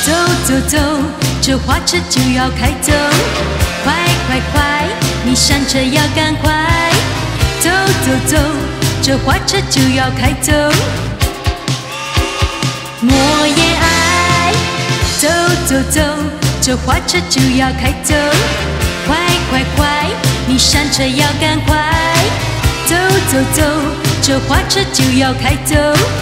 走走走，这花车就要开走，快快快，你上车要赶快。走走走，这花车就要开走。莫言爱，走走走，这花车就要开走，快快快，你上车要赶快。走走走，这花车就要开走。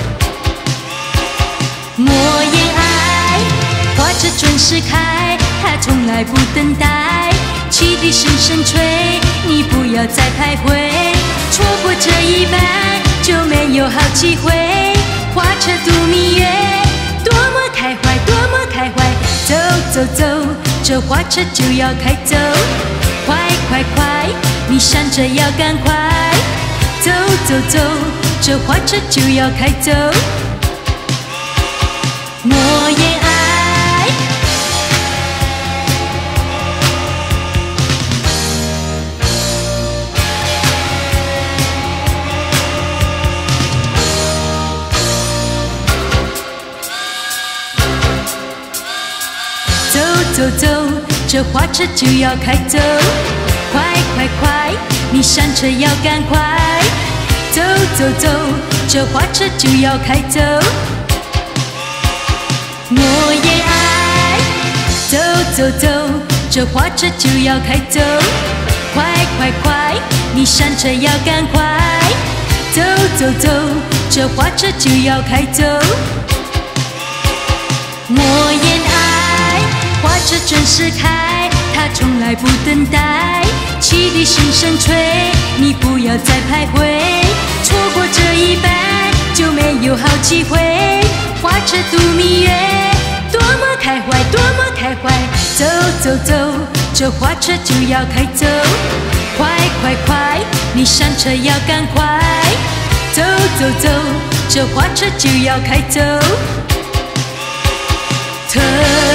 莫言爱，花车准时开，它从来不等待。汽笛声声吹，你不要再徘徊，错过这一班就没有好机会。花车度蜜月，多么开怀，多么开怀。走走走，这花车就要开走，快快快，你上车要赶快。走走走，这花车就要开走。莫言爱，走走走，这花车就要开走，快快快，你上车要赶快。走走走，这花车就要开走。莫言爱，走走走，这花车就要开走，快快快，你上车要赶快。走走走，这花车就要开走。莫言爱，花车准时开，它从来不等待。汽笛声声吹，你不要再徘徊，错过这一班就没有好机会。花车度蜜月，多么开怀，多么开怀。走走走，这花车就要开走，快快快，你上车要赶快。走走走，这花车就要开走。